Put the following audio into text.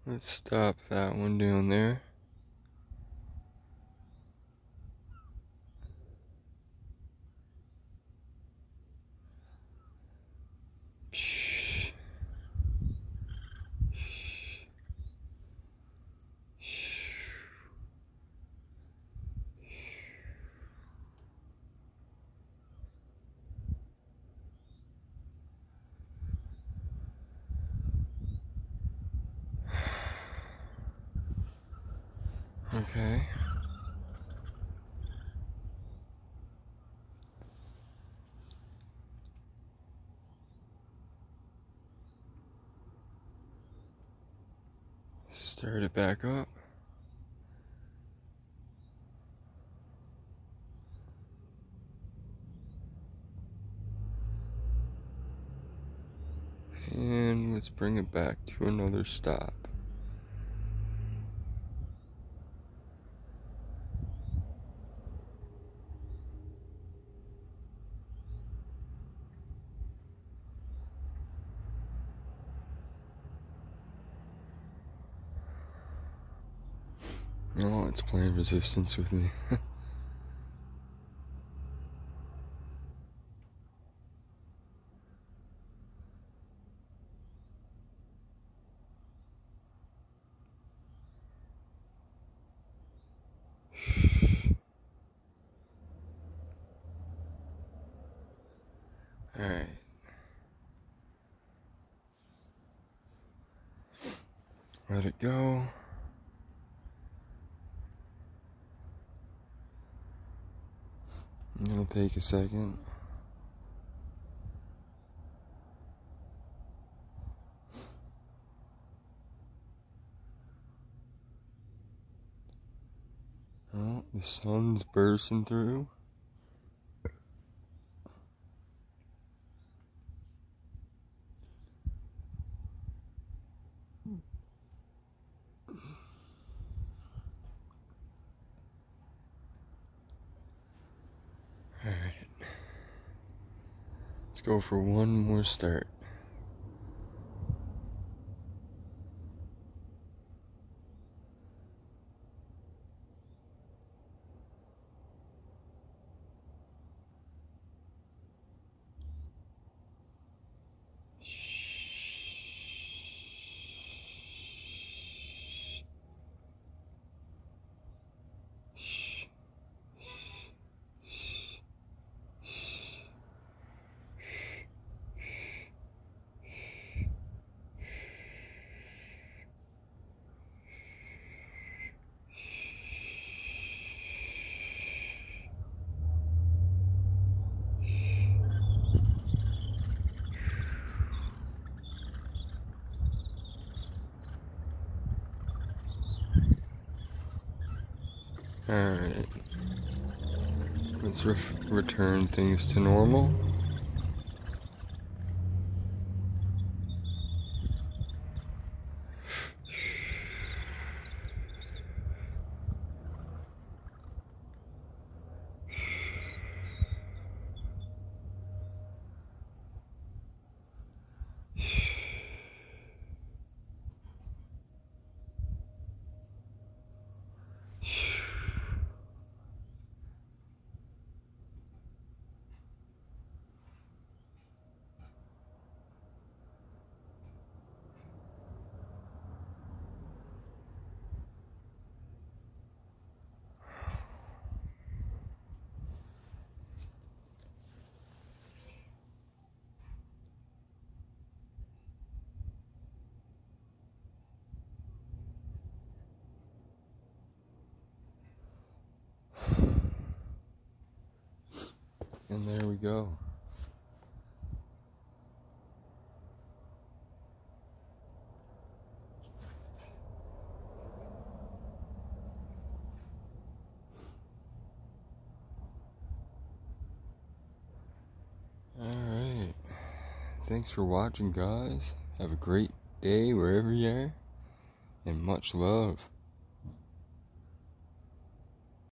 Let's stop that one down there. Okay. Start it back up. And let's bring it back to another stop. Oh, it's playing resistance with me. Alright. Let it go. It'll take a second. Oh, the sun's bursting through. Alright. Let's go for one more start. Alright, let's return things to normal. And there we go. Alright. Thanks for watching, guys. Have a great day wherever you are. And much love.